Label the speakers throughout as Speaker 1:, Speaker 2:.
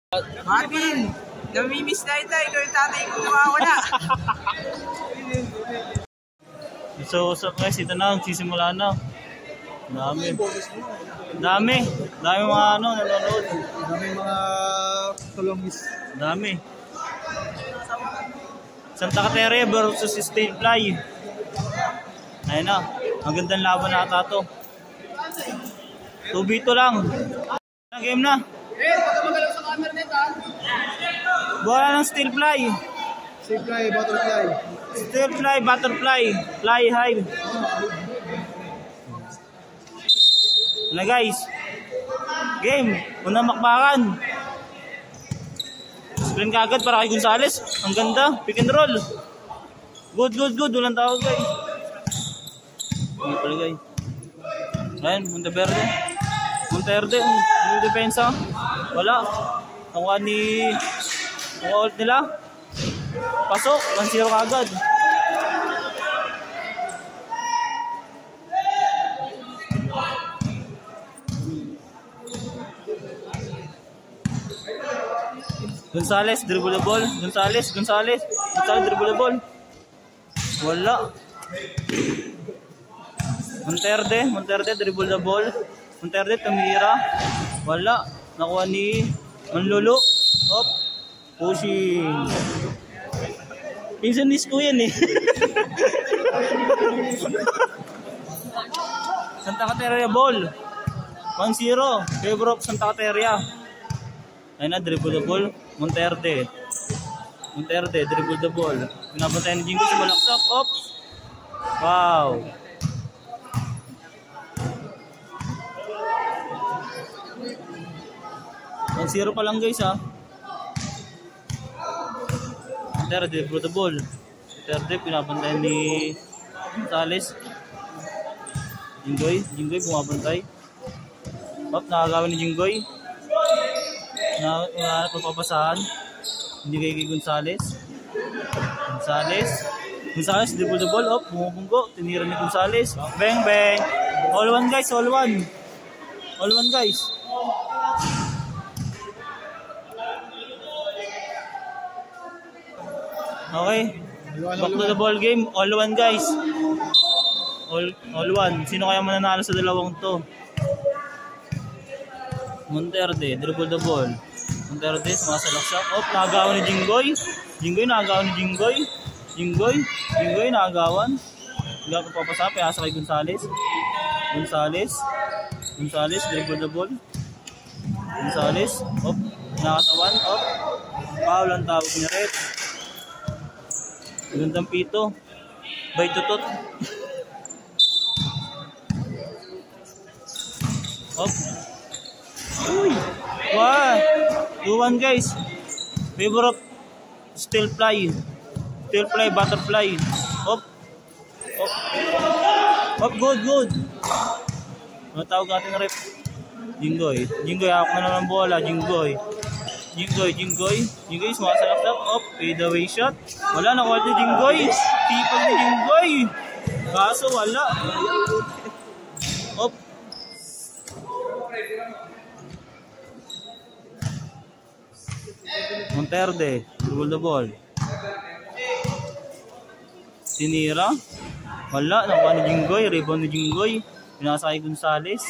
Speaker 1: Marvin, namimiss na ito. Ikaw yung tatay ko nawawala.
Speaker 2: So guys, ito na, sisimula na. Dami mga nanonood.
Speaker 3: Dami mga tulongis.
Speaker 2: Dami. Santa Caterina versus Steel Fly. Ayun na, ang gandang laban na ata to. 2v2 lang. Game na.
Speaker 1: Pagkamagalaw sa camera nito ha.
Speaker 2: Bola ng Steel Fly.
Speaker 3: Steel Fly, Butterfly.
Speaker 2: Steel Fly, Butterfly. Fly high. Na guys. Game. Unang makbakan. Sprint kagad para kay Gonzales. Ang ganda. Pick and roll. Good. Walang tawag guys. Hindi pala guys. Ayan, Monteverde. Yung depensa. Wala. Nakuha ni ult nila. Pasok. 1-0 kagad. Gonzales, dribble the ball. Gonzales, dribble the ball. Wala. Monterde, dribble the ball. Monterde, tumira. Wala. Nakuha ni Manlolo. Hop. Pushing. Pinsan ni Sko yan eh. Santa Caterina ball. 1-0. Favor of Santa Caterina. Ayun na, dribble the ball. Monterde, dribble the ball. Pinabantayan ni Jingo sa malaksak. Hop. Wow. Zero pa lang guys ha. Monterde, dribble the ball. Monterde, pinabantayan ni Gonzales. Jinggoy bumabantay. Hop, nakagawa ni Jinggoy. Pagpapasahan. Hindi kay Gonzales. Gonzales, dribble the ball. Hop, bumubunggo. Tinira ni Gonzales. Bang. All one guys. Okay. Back to the ball game. All one guys. All one. Sino kaya mananalo sa dalawang to? Monterde, dribble the ball. Monterde, sumasalaksak. Oh, nakagawan ni Jinggoy. Jinggoy, nakagawan. Hindi ako papasa, piyasa kay Gonzales. Gonzales, dribble the ball. Gonzales, oh, nakatawan, oh. Foul ang tawag ni Red. Gandang pito. Bay tutot. Hop. Uy. Wow. 2-1 guys. Favor of Steel Fly, Butterfly. Hop. Hop, good. Ano tawag natin rep? Jinggoy, hawak na naman ng bola. Jinggoy, sumasalaksak. Hop, fade away shot. Wala, nakuha ni Jinggoy. Tipag ni Jinggoy. Kaso wala. Hop. Monterde, dribble the ball. Tinira. Wala, nakuha ni Jinggoy. Rebound ni Jinggoy. Pinasa kay Gonzales.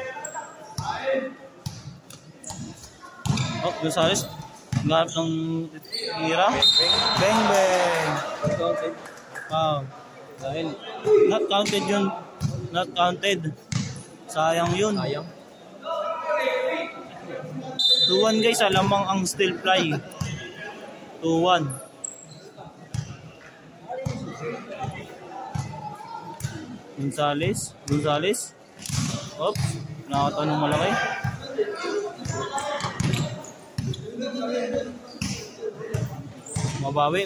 Speaker 2: Oh, Gonzales. Nganap ng tira. Bang. Wow. Dahil not counted. Sayang yun. 2-1 guys, alamang ang Steel Fly. 2-1. Gonzales. Oops, nakakatawa ng malaki. Bumabawi.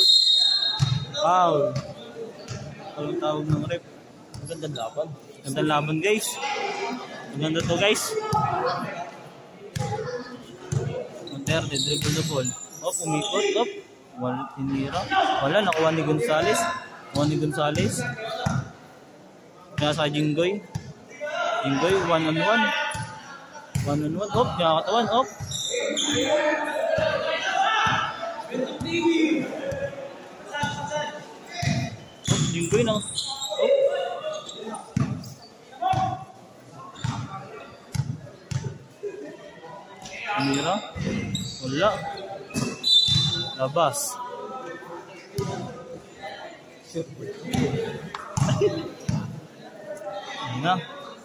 Speaker 2: Wow. Walang tawag ng rep. Gandang laban guys. Maganda to guys. Monterde, dribble the ball. Hop, umikot. Hop. Wala, tinira. Wala, nakuha ni Gonzales. Kaya sa Jinggoy. Jinggoy, one on one. Hop, nakakatawan. Hop. Jinggoy na. Mira. Wala. Labas. Ayun na.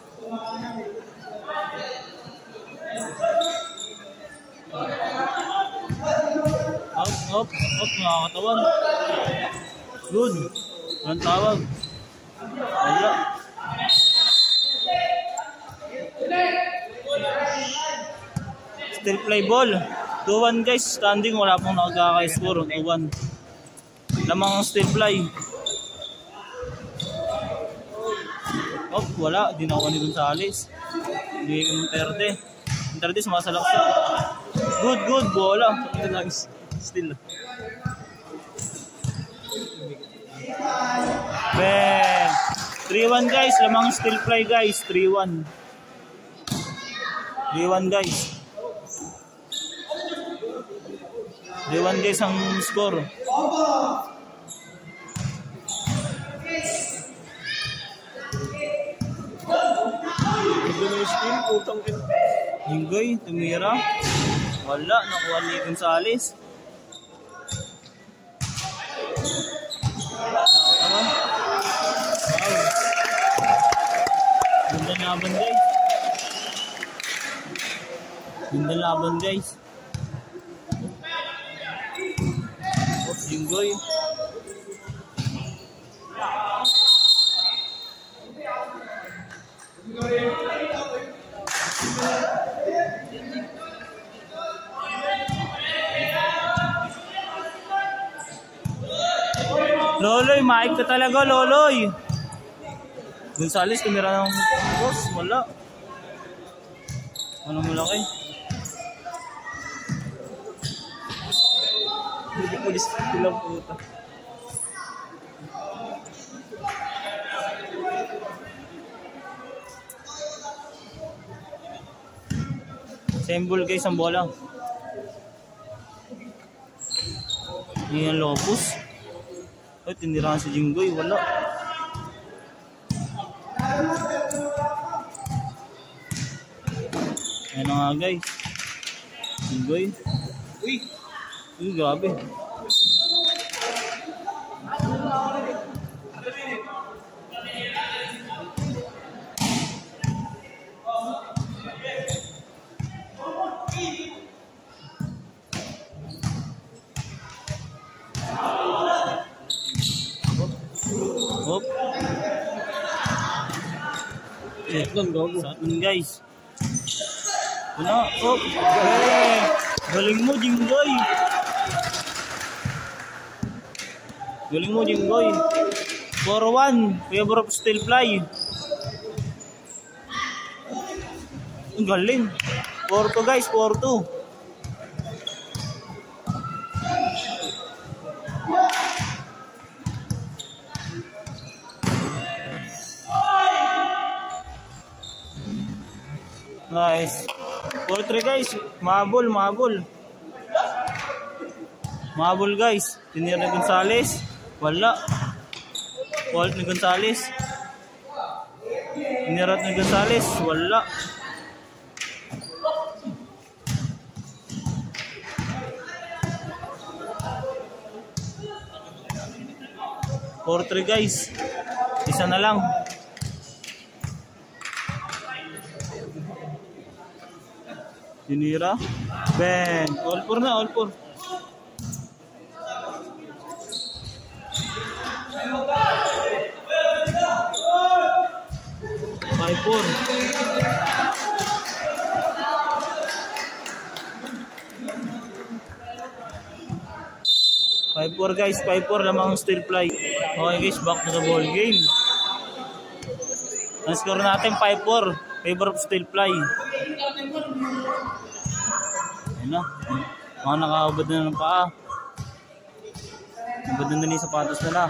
Speaker 2: Up, nakakatawan. Good. Walang tawag. Wala. Still play ball. 2-1 guys. Standing. Wala pong nakaka-score. 2-1. Lamang ang still play. Oh, wala. Di na ako ni Gonzales. Hindi yung Monterde. Monterde sumasalak siya. Good. Bola. Still. Ben. 3-1 guys. Lamang still play guys. 3-1. 3-1 guys. 3-1 guys ang score. Jinggoy, tumira. Wala, nakuha ni Gonzales. Ganda laban guys. Ganda laban guys. Oh, Jinggoy. Loloy, maik ka talaga, Loloy. Gonzales, tumira ng boss. Wala. Walang malaki. Hindi pulis lang puta. Symbol guys ang bola. Yan Lopus. Ay, tinirahan si Jinggoy. Wala. Ayan na nga guys. Jinggoy. Uy, grabe. Hop. Saan guys? Wala. Hop. Galing mo, Jinggoy. Galing mo, Jinggoy. 4-1. Favor of still play. Galing. 4-2 guys. 4-2. Nice. 4-3 guys. Mahabol. Mahabol guys. Tinira ni Gonzales. Wala. Fault ni Gonzales. Tinira ni Gonzales. Wala. Four 3 guys. Isa na lang. Tinira. Ben. All 4 na. 5-4 guys, 5-4 lamang still play. Okay guys, back to the ball game. Ang score natin 5-4, favor of still play. Ayun na, mga nakaubad na ng paa. Ubad na yung sapatos nila.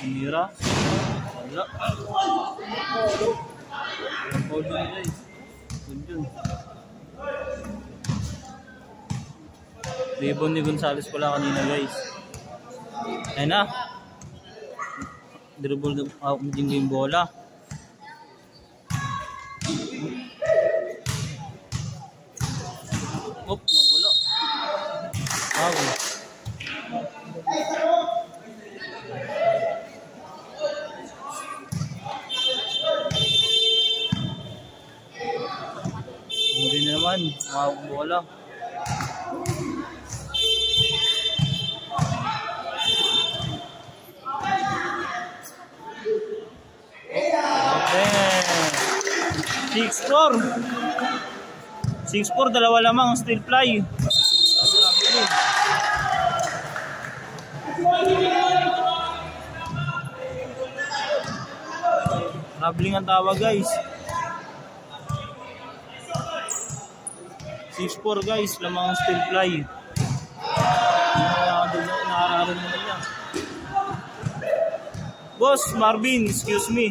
Speaker 2: Mira. Wala. Ang foul yun guys. Good yun. Rebound ni Gonzales pala kanina guys. Ayun na. Dribble out yung bola. Oop, nawala. Hindi na naman, bola. Okay. 6-4, dalawa lamang ang steel fly. Traveling ang tawag guys. 6-4 guys, lamang ang steel fly. Nakararan mo na yan. Boss Marvin, excuse me.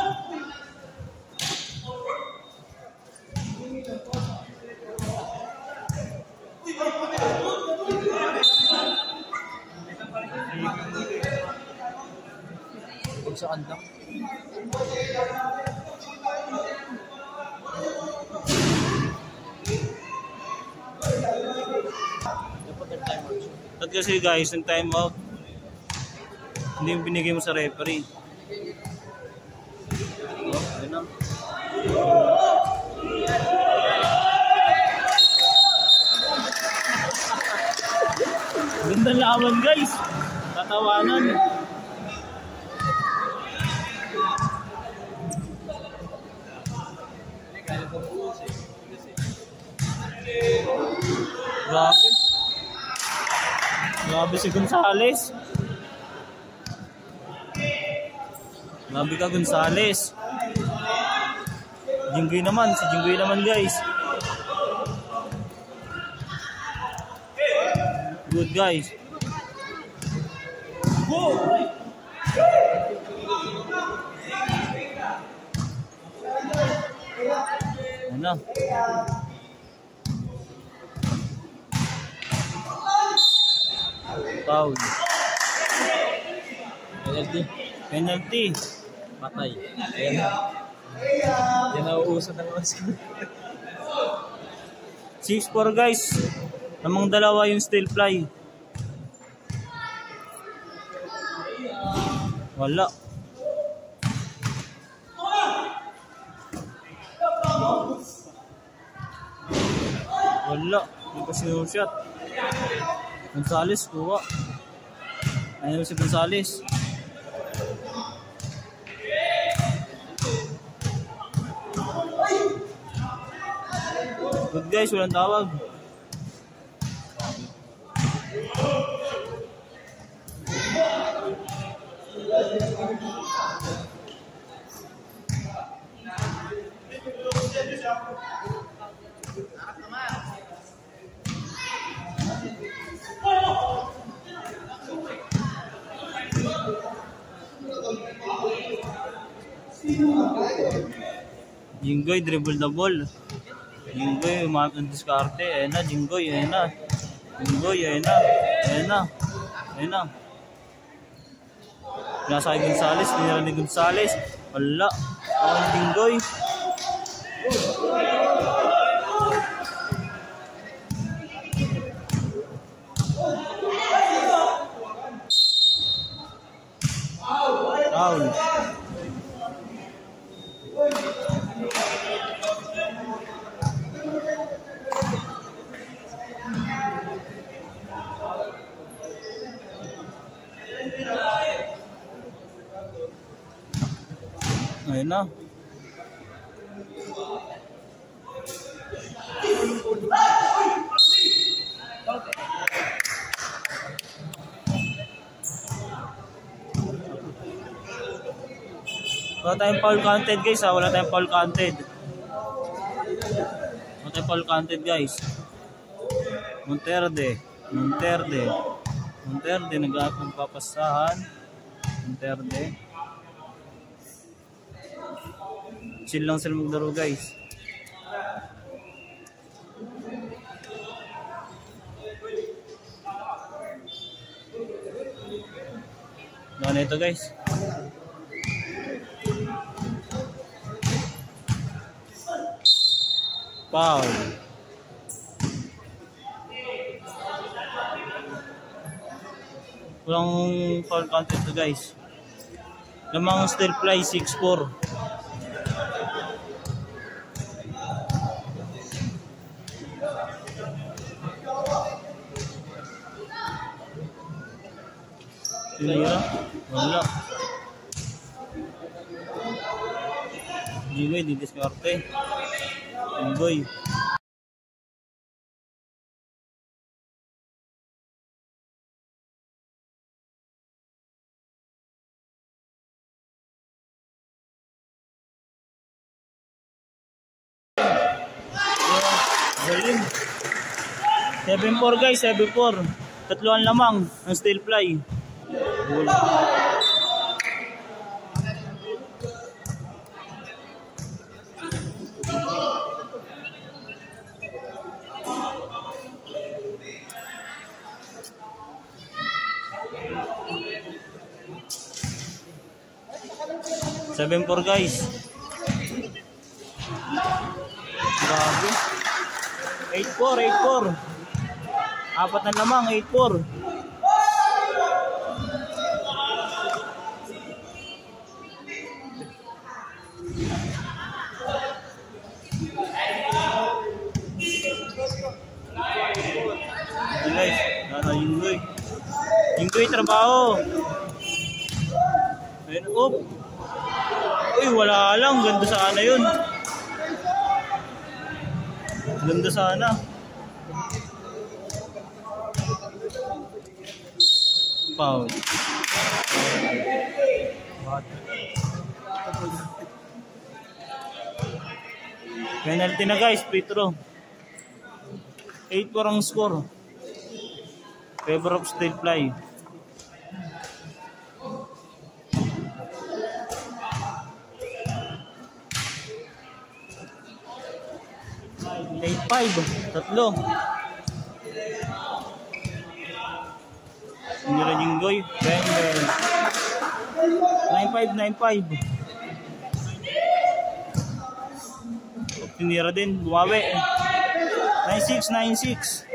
Speaker 2: Sa kandang. At kasi guys, yung time out hindi yung binigay mo sa referee. Yun na. Gandang laban guys. Tatawanan. Grabe. Grabe si Gonzales. Grabe ka Gonzales. Jinggoy naman. Si Jinggoy naman guys. Good guys. Ano? Foul. Penalty. Patay. Ayan. Yan na uusap ng mga 6-4 guys. Namang dalawa yung steel fly. Wala. Wala. Hindi pa sinushot. Gonzales, kuha. Ayaw si Gonzales. Good guys, walang tawag. Jinggoy, dribble the ball. Jinggoy, umakit ng diskarte. Ayan na, Jinggoy, ayan na. Jinggoy, ayan na. Ayan na. Ayan na. Nasa kay Gonzales, tinira ni Gonzales. Wala. Ako ni Jinggoy. Foul. Ayun na. Wala tayong foul counted guys ha. Wala tayong foul counted. Wala tayong foul counted guys. Monterde. Monterde. Monterde nag-aapang papasahan. Monterde. Chill lang sila maglaro guys. Ano ito guys? Foul. Walang foul count ito guys. Lamang still fly 6-4. Tinira? Wala. Jigoy, didiskarte. Jigoy. Galing. 7-4 guys, 7-4. Tatluan lamang ang steel fly. Goal. Seven four guys. Grabe. 8-4. Apat na lamang, 8-4. Guys, Yunggoy trabaho. Ayun, up. Uy, wala lang, ganda sana yun. Ganda sana. Foul. Penalty na guys, free throw. 8-4 ang score. Favor of steel fly. Tatlo. Hindi na Jinggoy. 9-5. Tinira din. Bumawi. 9-6.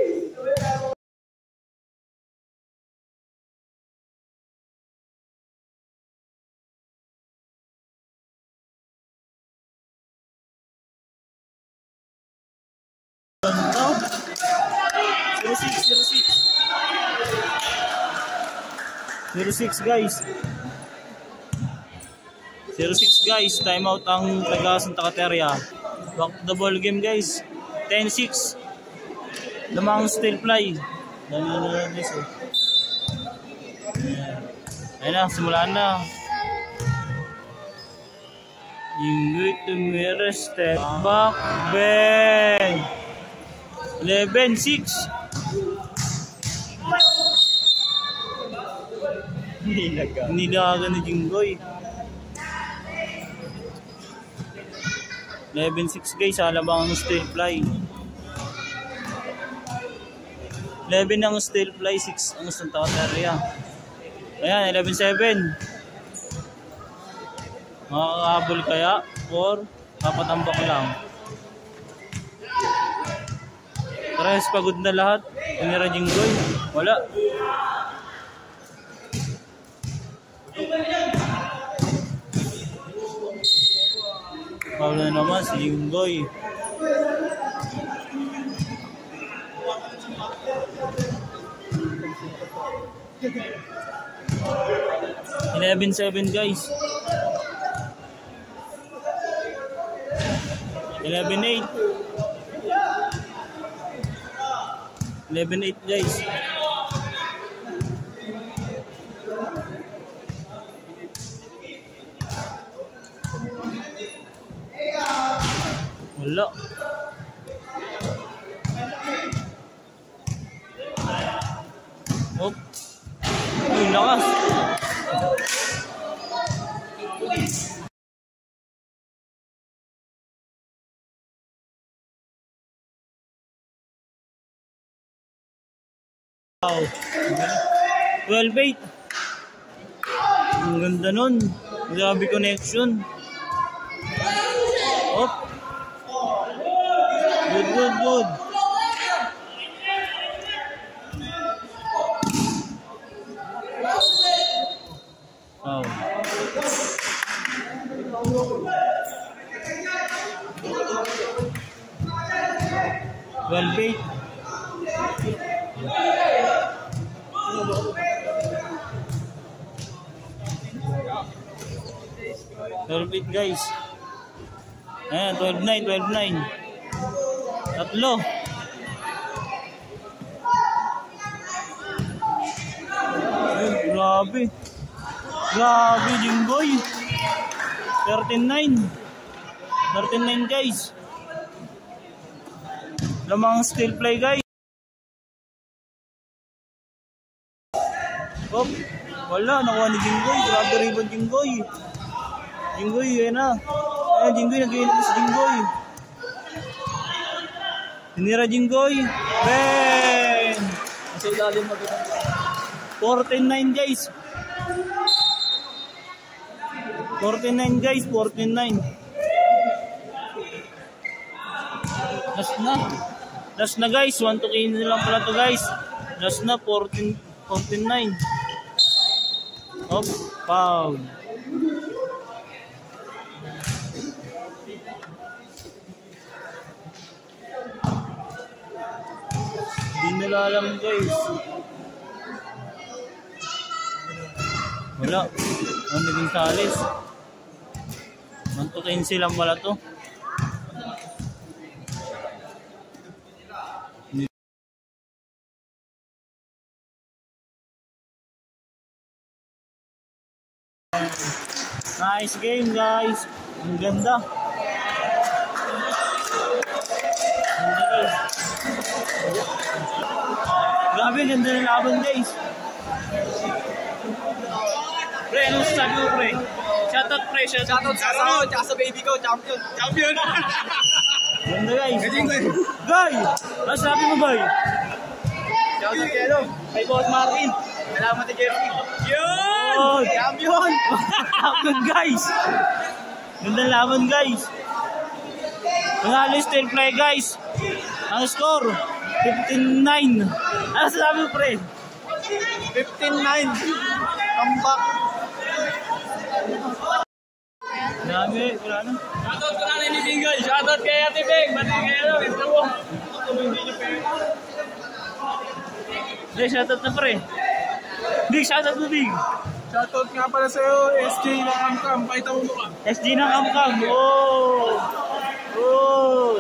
Speaker 2: Guys. 0-6 guys. Timeout ang taga Santa Caterina. Back to the ball game guys. 10-6. Lamang steel fly. Ayun na, simulaan na. Yunggoy tumira, step back, bang. 11-6. Nilaga na Jinggoy. 11-6 guys, halabang ang steel fly. 11 ang steel fly, 6 ang Santa Caterina. Ayan, 11-7. Makakahabol kaya? 4, kapatambak lang. Tres, pagod na lahat. Tinira Jinggoy. Wala. Foul na naman si Jinggoy. $11-7 guys. 11-8. 11-8 guys. Wala. Oh. Uy, lakas. Wow. 12-8. Ang ganda nun. Grabe connection. Op. Good, good, good. Wow. Well-bait. Well-bait guys. Ayan, 12-9, 12-9. Tatlo. Ay, grabe. Grabe, Jinggoy. 13-9. 13-9 guys. Lamang still play guys. Oh, wala, nakuha ni Jinggoy. Grabe rebound Jinggoy. Jinggoy, yun na. Ayan, Jinggoy, nag-iinap si Jinggoy. Tinira Jinggoy. Ben! Nasa ilalim mo dito. 14-9 guys. 14-9 guys, 14-9. Last na. Last na guys, 1 to 15 lang pala to guys. Last na, 14-9. Oh, foul. Hindi nila alam guys. Wala. Ang naging salis. 1 to 15 lang pala to. Nice game guys. Ang ganda. Ganda guys. Grabe, ganda ng laban guys. Pre, anong sabi mo pre? Shoutout pre, shoutout
Speaker 1: Shoutout sa ako, tsaka sa baby ko, champion. Champion!
Speaker 2: Ganda guys. Guy! Ano sabi mo boy?
Speaker 1: Shoutout kayo.
Speaker 2: Kay Boss Martin.
Speaker 1: Salamat ni Jeffrey.
Speaker 2: Yun! Oh,
Speaker 1: Champion!
Speaker 2: Champion guys! Ganda ng laban guys. Panalo still play guys. Ang score 15-9. Ano sabi mo pre?
Speaker 3: 15-9. Comeback.
Speaker 2: Grabe, wala na.
Speaker 1: Shoutout ko na ni Bingoy. Shoutout kay Ate Beng. Ba't kayo? Ito mo.
Speaker 2: Hindi, shoutout na pre. Big, shoutout mo Big.
Speaker 3: Shoutout nga pala sa'yo, SJ ng Amcam. Pakita mo mukha.
Speaker 2: SG ng Amcam. Oh! Oh!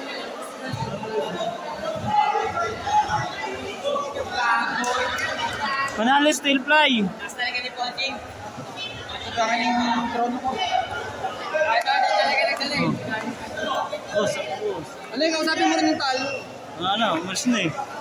Speaker 2: Panalo still play.
Speaker 1: Taas talaga ni Ponching. Ito ka ng trono ko. Ito talaga nagsaling.
Speaker 2: Oh, sa puso.
Speaker 1: Ano yung kausapin mo rin yung talo?
Speaker 2: Ano, umalis na eh.